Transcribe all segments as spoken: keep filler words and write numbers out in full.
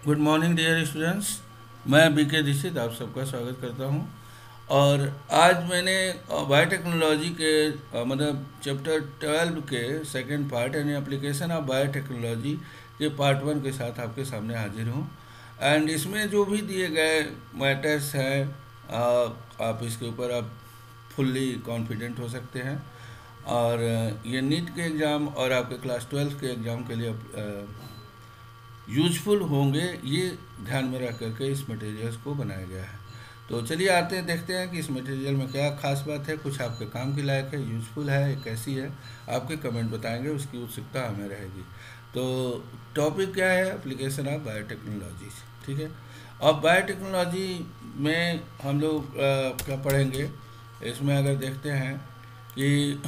Good morning dear students. मैं B K Dikshit आप सबका स्वागत करता हूं। और आज मैंने बायोटेक्नोलॉजी के अ, मतलब चैप्टर ट्वेल्व के सेकंड पार्ट यानी एप्लीकेशन ऑफ बायोटेक्नोलॉजी के पार्ट वन के साथ आपके सामने हाजिर हूं। एंड इसमें जो भी दिए गए मैटर्स हैं, अ, आप इसके ऊपर आप फुल्ली कॉन्फिडेंट हो सकते हैं। और अ, ये नीट के एग्ज़ाम और आपके क्लास ट्वेल्व के एग्ज़ाम के लिए यूजफुल होंगे, ये ध्यान में रख करके इस मटेरियल्स को बनाया गया है। तो चलिए आते हैं, देखते हैं कि इस मटेरियल में क्या खास बात है, कुछ आपके काम की लायक है, यूजफुल है, कैसी है। आपके कमेंट बताएंगे, उसकी उत्सुकता हमें रहेगी। तो टॉपिक क्या है? Application of biotechnology. ठीक है। अब बायोटेक्नोलॉजी में हम लोग अ, क्या पढ़ेंगे, इसमें अगर देखते हैं कि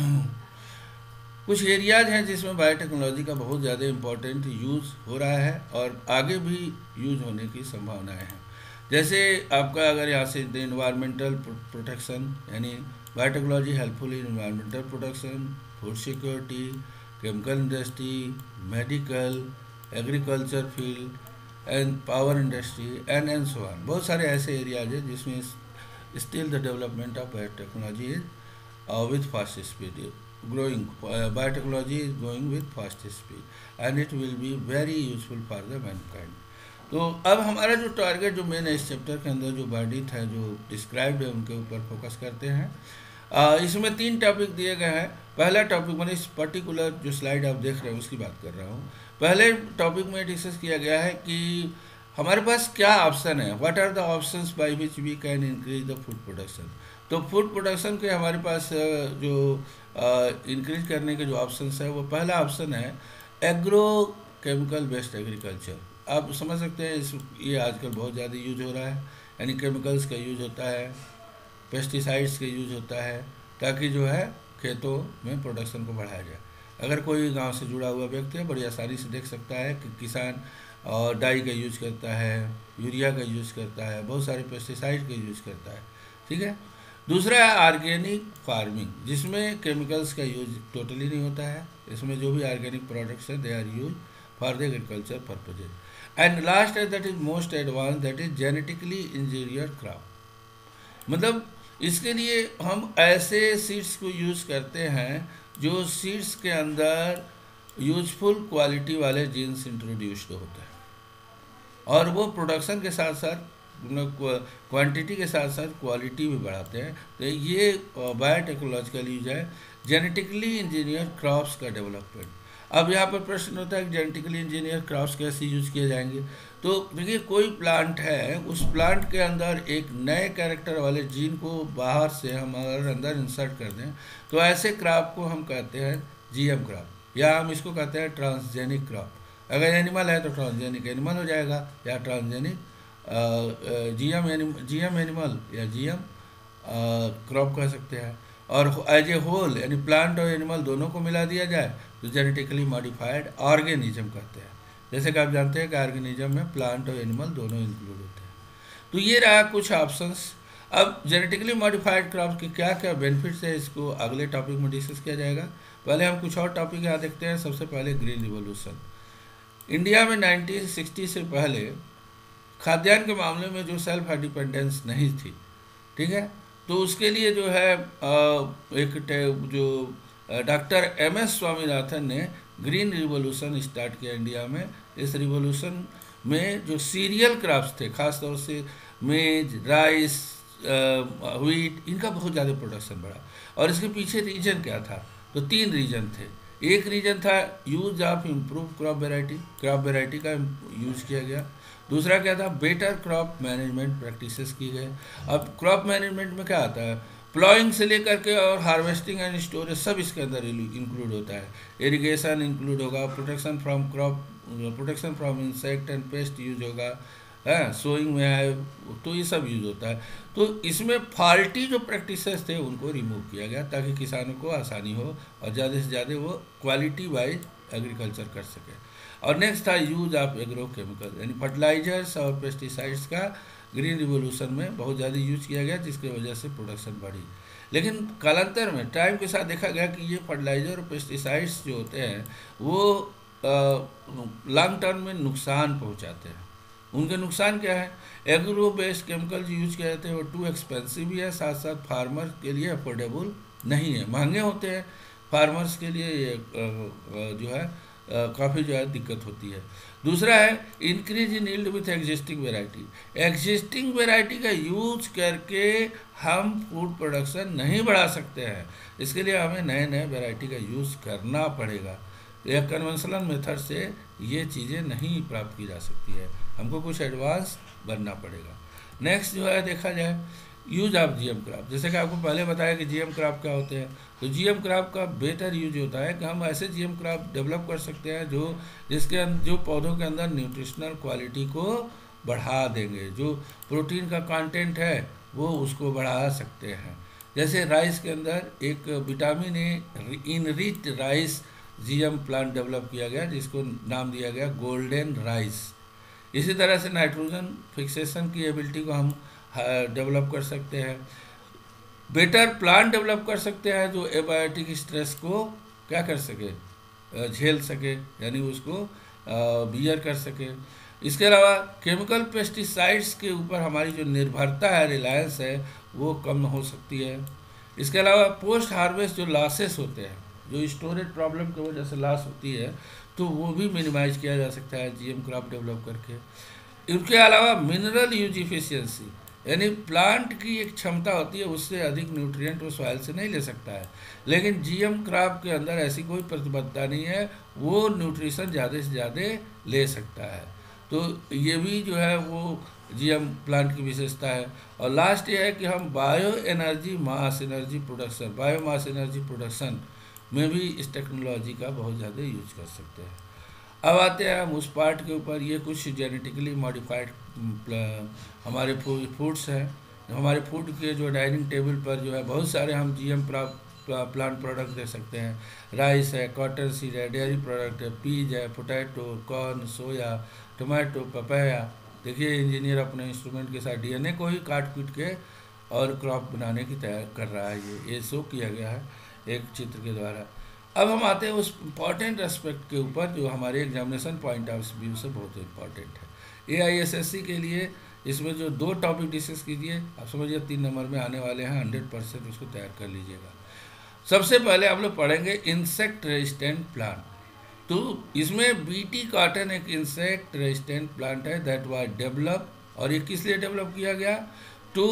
कुछ एरियाज हैं जिसमें बायोटेक्नोलॉजी का बहुत ज़्यादा इम्पोर्टेंट यूज़ हो रहा है और आगे भी यूज़ होने की संभावनाएं हैं। जैसे आपका अगर यहाँ से इन्वायरमेंटल प्रोटेक्शन, यानी biotechnology helpful in environmental protection, food security, chemical industry, medical, agriculture field and power industry and and so on. बहुत सारे ऐसे एरियाज हैं जिसमें still the development of biotechnology is with fast speed growing. Uh, biotechnology is growing with fast speed and it will be very useful for the mankind. तो अब हमारा जो target, जो मेन है इस चैप्टर के अंदर, जो वर्डित है, जो डिस्क्राइब्ड है, उनके ऊपर फोकस करते हैं। आ, इसमें तीन टॉपिक दिए गए हैं। पहला टॉपिक, मैंने इस पर्टिकुलर जो स्लाइड आप देख रहे हैं उसकी बात कर रहा हूँ। पहले टॉपिक में डिस्कस किया गया है कि हमारे पास क्या ऑप्शन है, what are the options by which we can increase the food production. तो फूड प्रोडक्शन के हमारे पास जो इंक्रीज करने के जो ऑप्शंस है, वो पहला ऑप्शन है एग्रो केमिकल बेस्ड एग्रीकल्चर। आप समझ सकते हैं, इस ये आजकल बहुत ज़्यादा यूज हो रहा है, यानी केमिकल्स का यूज होता है, पेस्टिसाइड्स का यूज होता है, ताकि जो है खेतों में प्रोडक्शन को बढ़ाया जाए। अगर कोई गांव से जुड़ा हुआ व्यक्ति है, बड़ी आसानी से देख सकता है कि किसान और डाई का यूज करता है, यूरिया का यूज करता है, बहुत सारे पेस्टिसाइड का यूज करता है। ठीक है। दूसरा है ऑर्गेनिक फार्मिंग, जिसमें केमिकल्स का यूज टोटली नहीं होता है। इसमें जो भी ऑर्गेनिक प्रोडक्ट्स हैं, they are use for the agriculture purposes. And last है, that is most advance, that is genetically engineered crop. मतलब इसके लिए हम ऐसे सीड्स को यूज़ करते हैं जो सीड्स के अंदर यूजफुल क्वालिटी वाले जीन्स इंट्रोड्यूस्ड होते हैं, और वो प्रोडक्शन के साथ साथ क्वांटिटी के साथ साथ क्वालिटी भी बढ़ाते हैं। तो ये बायोटेक्नोलॉजिकल यूज है, जेनेटिकली इंजीनियर क्रॉप्स का डेवलपमेंट। अब यहाँ पर प्रश्न होता है कि जेनेटिकली इंजीनियर क्रॉप्स कैसे यूज किए जाएंगे। तो देखिए, कोई प्लांट है, उस प्लांट के अंदर एक नए कैरेक्टर वाले जीन को बाहर से हम अगर अंदर इंसर्ट कर दें, तो ऐसे क्रॉप को हम कहते हैं जीएम क्रॉप, या हम इसको कहते हैं ट्रांसजेनिक क्रॉप। अगर एनिमल है तो ट्रांसजेनिक एनिमल हो जाएगा, या transgenic GM animal GM animal या जीएम क्रॉप कह सकते हैं। और एज ए होल, यानी प्लांट और एनिमल दोनों को मिला दिया जाए तो जेनेटिकली मॉडिफाइड ऑर्गेनिज्म कहते हैं। जैसे कि आप जानते हैं कि ऑर्गेनिज्म में प्लांट और एनिमल दोनों इंक्लूड होते हैं। तो ये रहा कुछ ऑप्शंस। अब जेनेटिकली मॉडिफाइड क्रॉप के क्या क्या बेनिफिट्स है, इसको अगले टॉपिक में डिस्कस किया जाएगा। पहले हम कुछ और टॉपिक यहाँ देखते हैं। सबसे पहले ग्रीन रिवॉल्यूशन। इंडिया में नाइनटीन सिक्सटी से पहले खाद्यान्न के मामले में जो सेल्फ डिपेंडेंस नहीं थी, ठीक है, तो उसके लिए जो है एक जो डॉक्टर एम एस स्वामीनाथन ने ग्रीन रिवॉल्यूशन स्टार्ट किया इंडिया में। इस रिवॉल्यूशन में जो सीरियल क्रॉप्स थे, खास तौर से मेज, राइस, व्हीट, इनका बहुत ज़्यादा प्रोडक्शन बढ़ा। और इसके पीछे रीजन क्या था? तो तीन रीजन थे। एक रीजन था use of improve crop variety, crop variety का यूज़ किया गया। दूसरा क्या था? बेटर क्रॉप मैनेजमेंट प्रैक्टिसेस की गए। अब क्रॉप मैनेजमेंट में क्या आता है? प्लॉइंग से लेकर के और हार्वेस्टिंग एंड स्टोरेज सब इसके अंदर इंक्लूड होता है। इरिगेशन इंक्लूड होगा, protection from crop, protection from insect and pest use होगा, है सोइंग में है, तो ये सब यूज होता है। तो इसमें फॉल्टी जो प्रैक्टिसेस थे उनको रिमूव किया गया ताकि किसानों को आसानी हो और ज़्यादा से ज़्यादा वो क्वालिटी वाइज एग्रीकल्चर कर सके। और नेक्स्ट था यूज ऑफ एग्रो केमिकल, यानी फर्टिलाइजर्स और पेस्टिसाइड्स का ग्रीन रिवोल्यूशन में बहुत ज़्यादा यूज किया गया, जिसकी वजह से प्रोडक्शन बढ़ी। लेकिन कालांतर में टाइम के साथ देखा गया कि ये फर्टिलाइजर और पेस्टिसाइड्स जो होते हैं वो लॉन्ग टर्म में नुकसान पहुंचाते हैं। उनके नुकसान क्या है? एग्रो बेस्ड केमिकल जो यूज किए जाते हैं वो टू एक्सपेंसिव भी है, साथ साथ फार्मर के लिए अफोर्डेबल नहीं है, महंगे होते हैं। फार्मर्स के लिए ये जो है काफ़ी जो है दिक्कत होती है। दूसरा है increase in yield with existing variety. Existing variety का यूज करके हम फूड प्रोडक्शन नहीं बढ़ा सकते हैं, इसके लिए हमें नए नए वेराइटी का यूज़ करना पड़ेगा। यह कन्वेंशनल मेथड से ये चीज़ें नहीं प्राप्त की जा सकती है, हमको कुछ एडवांस बनना पड़ेगा। नेक्स्ट जो है देखा जाए यूज ऑफ जीएम क्रॉप, जैसे कि आपको पहले बताया कि जीएम क्रॉप क्या होते हैं। तो जीएम क्रॉप का बेटर यूज होता है कि हम ऐसे जीएम क्रॉप डेवलप कर सकते हैं जो जिसके अं- जो पौधों के अंदर न्यूट्रिशनल क्वालिटी को बढ़ा देंगे, जो प्रोटीन का कंटेंट है वो उसको बढ़ा सकते हैं। जैसे राइस के अंदर एक vitamin A enrich rice GM plant develop किया गया जिसको नाम दिया गया गोल्डन राइस। इसी तरह से नाइट्रोजन फिक्सेशन की एबिलिटी को हम डेवलप कर सकते हैं। बेटर प्लांट डेवलप कर सकते हैं जो एबायोटिक स्ट्रेस को क्या कर सके, झेल सके, यानी उसको बियर कर सके। इसके अलावा केमिकल पेस्टिसाइड्स के ऊपर हमारी जो निर्भरता है, रिलायंस है, वो कम हो सकती है। इसके अलावा पोस्ट हार्वेस्ट जो लॉसेस होते हैं, जो स्टोरेज प्रॉब्लम की वजह से लॉस होती है, तो वो भी मिनिमाइज किया जा सकता है जीएम क्रॉप डेवलप करके। इसके अलावा मिनरल यूज इफिशियंसी, यानी प्लांट की एक क्षमता होती है उससे अधिक न्यूट्रिएंट वो सॉइल से नहीं ले सकता है, लेकिन जीएम क्रॉप के अंदर ऐसी कोई प्रतिबद्धता नहीं है, वो न्यूट्रिशन ज़्यादा से ज़्यादा ले सकता है। तो ये भी जो है वो जीएम प्लांट की विशेषता है। और लास्ट ये है कि हम bio energy mass energy production biomass energy production में भी इस टेक्नोलॉजी का बहुत ज़्यादा यूज कर सकते हैं। अब आते हैं हम उस पार्ट के ऊपर, ये कुछ जेनेटिकली मॉडिफाइड हमारे फूड्स हैं। हमारे फूड के जो डाइनिंग टेबल पर जो है बहुत सारे हम जीएम प्लांट प्रोडक्ट दे सकते हैं। राइस है, कॉटन सीड है, डेयरी प्रोडक्ट है, पीज है, potato, corn, soya, tomato, papaya. देखिए इंजीनियर अपने इंस्ट्रूमेंट के साथ डीएनए को ही काट पीट के और क्रॉप बनाने की तैयार कर रहा है। ये ये शो किया गया है एक चित्र के द्वारा। अब हम आते हैं उस इम्पॉर्टेंट एस्पेक्ट के ऊपर जो हमारे एग्जामिनेशन पॉइंट ऑफ व्यू से बहुत इम्पॉर्टेंट है। ए आई एस एस सी के लिए इसमें जो दो टॉपिक डिस्कस कीजिए, आप समझिए तीन नंबर में आने वाले हैं, हंड्रेड परसेंट उसको तैयार कर लीजिएगा। सबसे पहले हम लोग पढ़ेंगे इंसेक्ट रेजिस्टेंट प्लांट। तो इसमें बीटी कॉटन एक इंसेक्ट रेजिस्टेंट प्लांट है दैट वाज डेवलप, और ये किस लिए डेवलप किया गया? To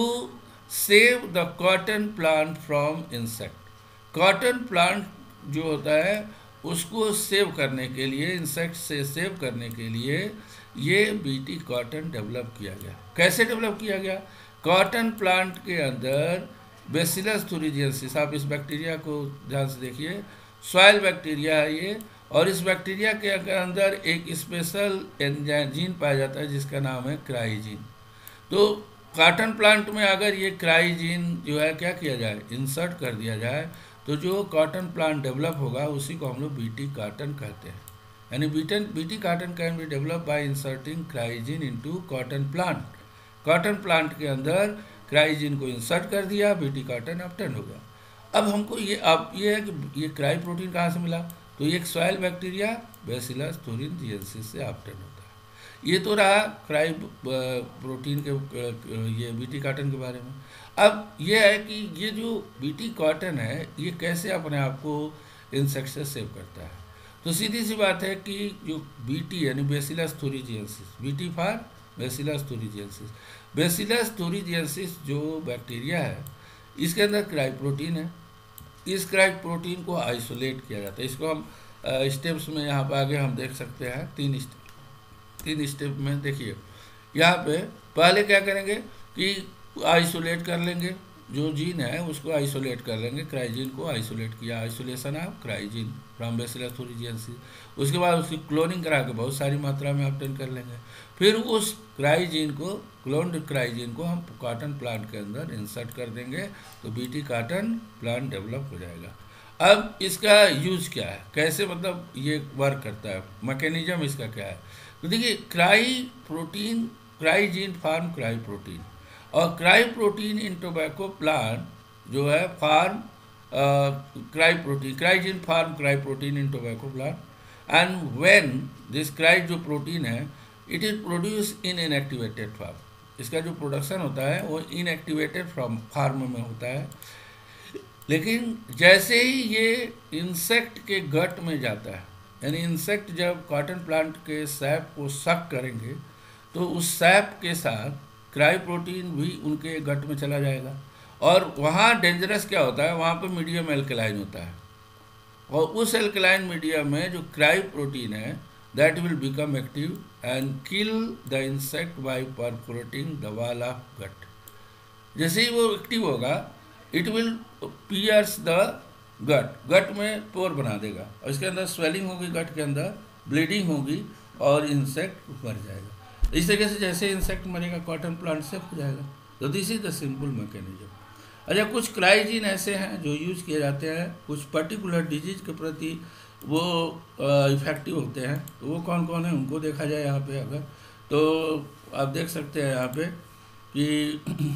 save the cotton plant from insect. Cotton plant जो होता है उसको सेव करने के लिए, इंसेक्ट से सेव करने के लिए ये बीटी कॉटन डेवलप किया गया। कैसे डेवलप किया गया? कॉटन प्लांट के अंदर बेसिलस thuringiensis, आप इस बैक्टीरिया को ध्यान से देखिए, सॉइल बैक्टीरिया है ये, और इस बैक्टीरिया के अंदर एक स्पेशल एंजाइम पाया जाता है जिसका नाम है क्राइजीन। तो कॉटन प्लांट में अगर ये क्राइजीन जो है क्या किया जाए, इंसर्ट कर दिया जाए, तो जो कॉटन प्लांट डेवलप होगा उसी को हम लोग बीटी कॉटन कहते हैं। यानी बीटन BT cotton can be develop by inserting cry gene into cotton plant. Cotton plant के अंदर क्राइजीन को इंसर्ट कर दिया, बीटी कॉटन ऑब्टेन हो गया। अब हमको ये अब ये है कि ये क्राई प्रोटीन कहाँ से मिला? तो ये एक सॉइल बैक्टीरिया बेसिलस thuringiensis से ऑब्टेन होता है। ये तो रहा क्राई प्रोटीन के ये बीटी कॉटन के बारे में। अब ये है कि ये जो बीटी कॉटन है ये कैसे अपने आप को इंसेक्ट से सेव करता है। तो सीधी सी बात है कि जो बीटी यानी Bacillus thuringiensis, BT for Bacillus thuringiensis, Bacillus thuringiensis जो बैक्टीरिया है इसके अंदर क्राई प्रोटीन है। इस क्राई प्रोटीन को आइसोलेट किया जाता है। इसको हम स्टेप्स में यहाँ पर आगे हम देख सकते हैं, तीन स्टेप तीन स्टेप में देखिए। यहाँ पे पहले क्या करेंगे कि आइसोलेट कर लेंगे, जो जीन है उसको आइसोलेट कर लेंगे, क्राइजीन को आइसोलेट किया, isolation of cry gene from Bacillus thuringiensis। उसके बाद उसकी क्लोनिंग करा के बहुत सारी मात्रा में ऑब्टेन कर लेंगे। फिर उस क्राइजीन को, क्लोन्ड क्राइजीन को हम कॉटन प्लांट के अंदर इंसर्ट कर देंगे, तो बीटी कॉटन प्लांट डेवलप हो जाएगा। अब इसका यूज क्या है, कैसे मतलब ये वर्क करता है, मैकेनिज्म इसका क्या है? तो देखिए cry protein, cry gene form cry protein, और cry protein in tobacco plant जो है form cry protein, cry gene form cry protein in tobacco plant. And when this cry जो प्रोटीन है it is produce in inactivated form. इसका जो production होता है वो इनएक्टिवेटेड फार्म फार्म में होता है, लेकिन जैसे ही ये इंसेक्ट के गट में जाता है, यानी इंसेक्ट जब कॉटन प्लांट के सैप को सक करेंगे तो उस सैप के साथ क्राई प्रोटीन भी उनके गट में चला जाएगा, और वहाँ डेंजरस क्या होता है, वहाँ पे मीडियम एल्कलाइन होता है, और उस एल्कलाइन मीडियम में जो क्राई प्रोटीन है that will become active and kill the insect by perforating the wall of gut. जैसे ही वो एक्टिव होगा it will pierce the gut, gut में पोर बना देगा, और इसके अंदर स्वेलिंग होगी, गट के अंदर ब्लीडिंग होगी और इंसेक्ट मर जाएगा। इस तरीके से जैसे इंसेक्ट मरेगा कॉटन प्लांट सेफ हो जाएगा। तो this is the simple mechanism. अच्छा, कुछ क्राइजीन ऐसे हैं जो यूज किए जाते हैं कुछ पर्टिकुलर डिजीज के प्रति, वो इफ़ेक्टिव होते हैं। तो वो कौन कौन है उनको देखा जाए यहाँ पे अगर, तो आप देख सकते हैं यहाँ पे कि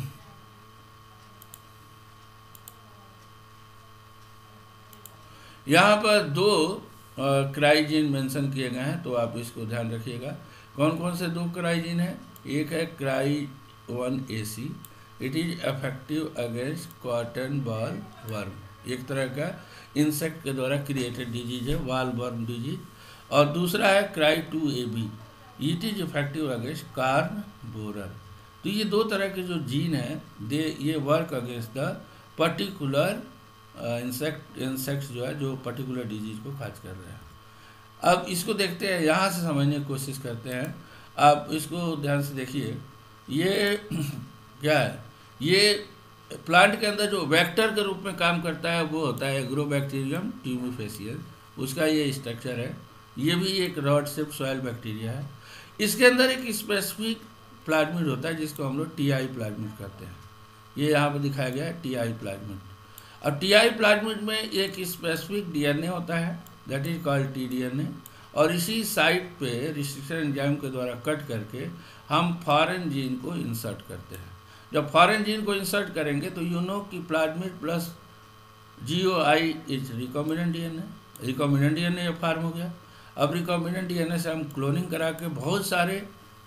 यहाँ पर दो क्राइजीन मेंशन किए गए हैं, तो आप इसको ध्यान रखिएगा। कौन कौन से दो क्राइजीन है? एक है cry one A C, it is effective against cotton bollworm, एक तरह का इंसेक्ट के द्वारा क्रिएटेड डिजीज है, वॉल वर्म डिजीज। और दूसरा है cry two A B, it is effective against corn borer. तो ये दो तरह के जो जीन है दे ये work against the particular insect insects जो है जो पर्टिकुलर डिजीज को काज कर रहे हैं। अब इसको देखते हैं, यहाँ से समझने की कोशिश करते हैं। आप इसको ध्यान से देखिए, ये क्या है, ये प्लांट के अंदर जो वेक्टर के रूप में काम करता है वो होता है एग्रोबैक्टीरियम ट्यूमिफेसियस, उसका ये स्ट्रक्चर है। ये भी एक रॉड शेप सॉइल बैक्टीरिया है। इसके अंदर एक स्पेसिफिक प्लाज्मिड होता है जिसको हम लोग टी आई प्लाज्मिड कहते हैं। ये यहाँ पर दिखाया गया है टी आई प्लाज्मिड। अब टी आई प्लाज्मिड में एक स्पेसिफिक डी एन ए होता है that is called T D N A, और इसी साइट पे रिस्ट्रिक्शन एंजाइम के द्वारा कट करके हम फॉरेन जीन को इंसर्ट करते हैं। जब फॉरेन जीन को इंसर्ट करेंगे तो यू नो कि plasmid plus G O I is recombinant D N A, recombinant D N A form हो गया। अब रिकॉम्बिनेंट डी एन ए से हम क्लोनिंग करा के बहुत सारे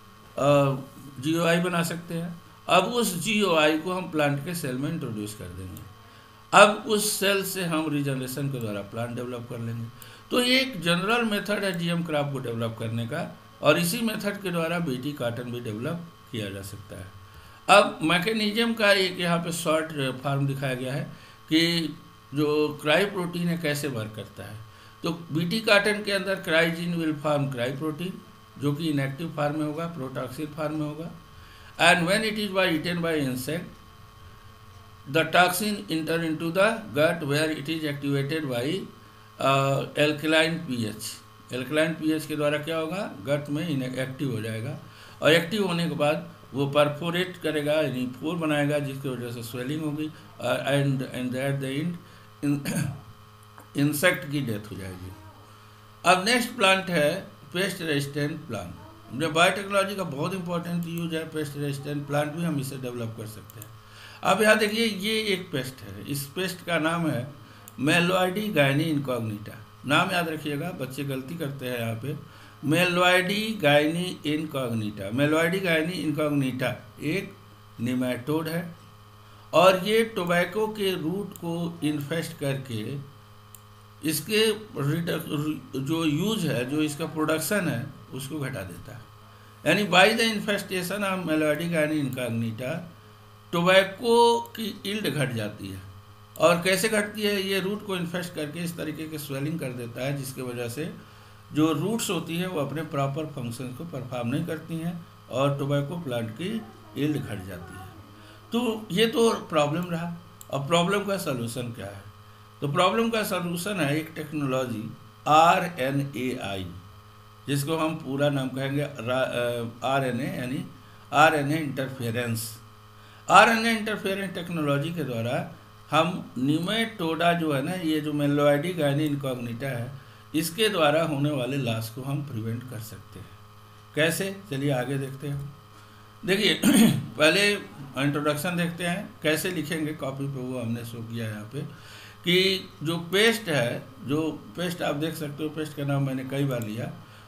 जी ओ आई बना सकते हैं। अब उस जी ओ आई को हम प्लांट के सेल में इंट्रोड्यूस कर देंगे। अब उस सेल से हम रिजनरेशन के द्वारा प्लांट डेवलप कर लेंगे। तो ये एक जनरल मेथड है जीएम क्रॉप को डेवलप करने का, और इसी मेथड के द्वारा बीटी कॉटन भी डेवलप किया जा सकता है। अब मैकेनिज्म का एक यहाँ पे शॉर्ट फॉर्म दिखाया गया है कि जो क्राई प्रोटीन है कैसे वर्क करता है। तो बीटी कॉटन के अंदर cry gene will form cry protein जो कि इनएक्टिव फॉर्म में होगा, प्रोटॉक्सिल फॉर्म में होगा, and when it is by eaten by insect the toxin enter into the gut where it is activated by uh, alkaline pH। alkaline pH के द्वारा क्या होगा, गट में एक्टिव हो जाएगा, और एक्टिव होने के बाद वो परफोरेट करेगा यानी पोर बनाएगा जिसकी वजह से स्वेलिंग होगी, and and at the end insect की डेथ हो जाएगी। अब नेक्स्ट प्लांट है पेस्ट रेजिस्टेंट प्लांट। जो बायोटेक्नोलॉजी का बहुत इंपॉर्टेंट यूज है, पेस्ट रेजिस्टेंट प्लांट भी हम इसे डेवलप कर सकते हैं। अब यहाँ देखिए, ये एक पेस्ट है, इस पेस्ट का नाम है मेलोइडी गायनी इनकॉग्निटा। नाम याद रखिएगा, बच्चे गलती करते हैं यहाँ पे। Meloidogyne incognita, Meloidogyne incognita एक निमेटोड है, और ये टोबैको के रूट को इन्फेस्ट करके इसके जो यूज है, जो इसका प्रोडक्शन है उसको घटा देता है। यानी by the infestation of Meloidogyne incognita tobacco की यील्ड घट जाती है। और कैसे घटती है, ये रूट को इन्फेस्ट करके इस तरीके के स्वेलिंग कर देता है जिसकी वजह से जो रूट्स होती है वो अपने प्रॉपर फंक्शन को परफॉर्म नहीं करती हैं और टोबैको प्लांट की यील्ड घट जाती है। तो ये तो प्रॉब्लम रहा। अब प्रॉब्लम का सलूशन क्या है? तो प्रॉब्लम का सलूशन है एक technology R N A I, जिसको हम पूरा नाम कहेंगे आर एन ए, यानी R N A interference. R N A interference technology के द्वारा हम निमेटोडा जो है ना, ये जो मेलोइडी गायनी इनकॉग्निटा है, इसके द्वारा होने वाले लॉस को हम प्रिवेंट कर सकते हैं। कैसे, चलिए आगे देखते हैं। देखिए पहले इंट्रोडक्शन देखते हैं, कैसे लिखेंगे कॉपी पे वो हमने शो किया यहाँ पे कि जो पेस्ट है, जो पेस्ट आप देख सकते हो, पेस्ट का नाम मैंने कई बार लिया,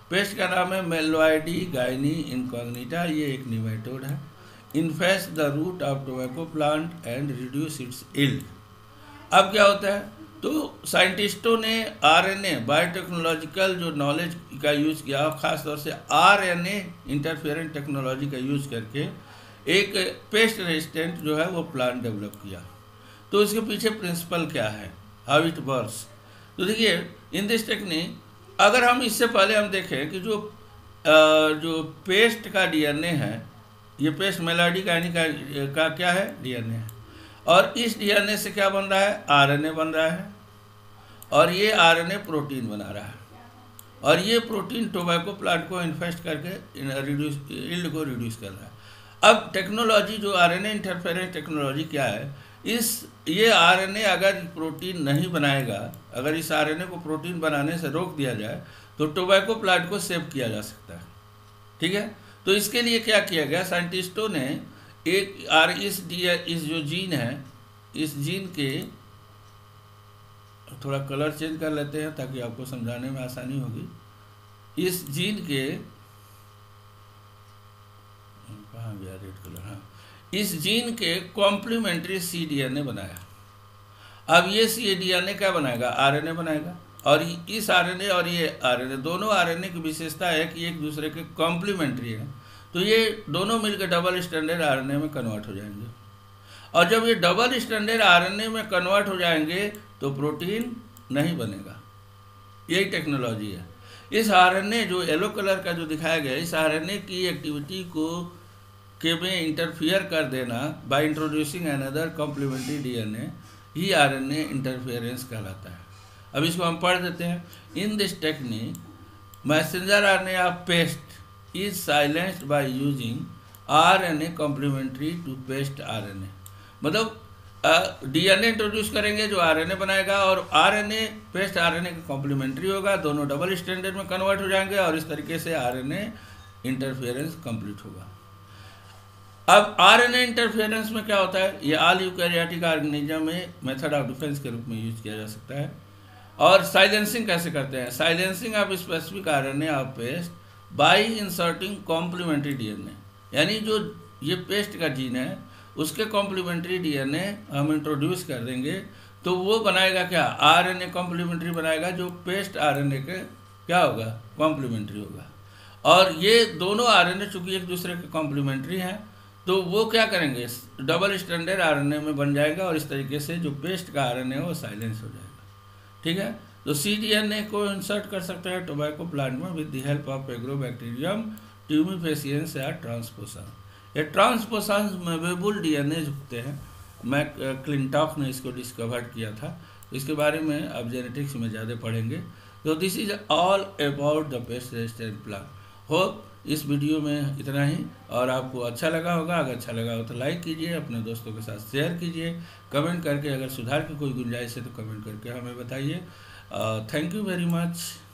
पेस्ट का नाम है मेलोइडी गाइनी इनकॉग्निटा, ये एक निमेटोड है। Infest the root of tobacco plant and reduce its yield. अब क्या होता है, तो साइंटिस्टों ने आरएनए बायोटेक्नोलॉजिकल जो नॉलेज का यूज़ किया, और ख़ास तौर से आरएनए इंटरफेरेंस टेक्नोलॉजी का यूज़ करके एक पेस्ट रेजिस्टेंट जो है वो प्लांट डेवलप किया। तो इसके पीछे प्रिंसिपल क्या है, हाउ इट वर्क्स। तो देखिए, इन दिस टेक्निक, अगर हम इससे पहले हम देखें कि जो जो पेस्ट का डीएनए है, ये पेस्ट मेलोइडी गाइनी का, का क्या है, डीएनए है, और इस डीएनए से क्या बन रहा है, आरएनए बन रहा है, और ये आरएनए प्रोटीन बना रहा है, और ये प्रोटीन टोबैको प्लांट को इन्फेस्ट करके रिड्यूस यील्ड को रिड्यूस कर रहा है। अब टेक्नोलॉजी जो आरएनए इंटरफेरेंस टेक्नोलॉजी क्या है, इस ये आरएनए अगर प्रोटीन नहीं बनाएगा, अगर इस आरएनए को प्रोटीन बनाने से रोक दिया जाए तो टोबैको प्लांट को सेव किया जा सकता है। ठीक है, तो इसके लिए क्या किया गया, साइंटिस्टों ने एक आर इस डी इस जो जीन है, इस जीन के, थोड़ा कलर चेंज कर लेते हैं ताकि आपको समझाने में आसानी होगी। इस जीन के, कहाँ गया रेड कलर, हाँ, इस जीन के complementary C D N A बनाया। अब ये सी डी एन ए क्या बनाएगा, आरएनए बनाएगा, और इस आरएनए और ये आरएनए, दोनों आरएनए की विशेषता है कि एक दूसरे के कॉम्प्लीमेंट्री है, तो ये दोनों मिलकर डबल स्टैंडर्ड आरएनए में कन्वर्ट हो जाएंगे, और जब ये डबल स्टैंडर्ड आरएनए में कन्वर्ट हो जाएंगे तो प्रोटीन नहीं बनेगा। यही टेक्नोलॉजी है। इस आरएनए जो येलो कलर का जो दिखाया गया, इस आरएनए की एक्टिविटी को के में इंटरफियर कर देना by introducing another complementary DNA, ही आरएनए इंटरफेरेंस कहलाता है। अब इसको हम पढ़ देते हैं। In this technique messenger RNA of pest is silenced by using RNA complementary to pest RNA. मतलब डीएनए इंट्रोड्यूस करेंगे जो आरएनए बनाएगा, और आरएनए पेस्ट आरएनए का कॉम्प्लीमेंट्री होगा, दोनों डबल स्टैंडर्ड में कन्वर्ट हो जाएंगे, और इस तरीके से आरएनए इंटरफेरेंस कंप्लीट होगा। अब आरएनए इंटरफेरेंस में क्या होता है, ये ऑल यूकैरियोटिक ऑर्गेनिज्म में मेथड ऑफ डिफेंस के रूप में यूज किया जा सकता है। और साइलेंसिंग कैसे करते हैं, silencing of specific RNA of pest by inserting complementary DNA, यानी जो ये पेस्ट का जीन है उसके कॉम्प्लीमेंट्री डीएनए हम इंट्रोड्यूस कर देंगे, तो वो बनाएगा क्या, आरएनए कॉम्प्लीमेंट्री बनाएगा, जो पेस्ट आरएनए के क्या होगा, कॉम्प्लीमेंट्री होगा। और ये दोनों आरएनए चूंकि एक दूसरे के कॉम्प्लीमेंट्री हैं, तो वो क्या करेंगे, डबल स्टैंडर्ड आरएनए में बन जाएगा, और इस तरीके से जो पेस्ट का आरएनए है वो साइलेंस हो जाएगा। ठीक है, तो सीडीएनए को इंसर्ट कर सकते हैं टोबैको प्लांट में with the help of Agrobacterium tumefaciens या ट्रांसपोसन। ये ट्रांसपोसन मूवेबल डीएनए होते हैं, मैक क्लिंटॉफ ने इसको डिस्कवर किया था, इसके बारे में अब जेनेटिक्स में ज़्यादा पढ़ेंगे। तो this is all about the pest resistant plant. Hope इस वीडियो में इतना ही, और आपको अच्छा लगा होगा। अगर अच्छा लगा हो तो लाइक कीजिए, अपने दोस्तों के साथ शेयर कीजिए, कमेंट करके अगर सुधार की कोई गुंजाइश है तो कमेंट करके हमें बताइए। Thank you very much.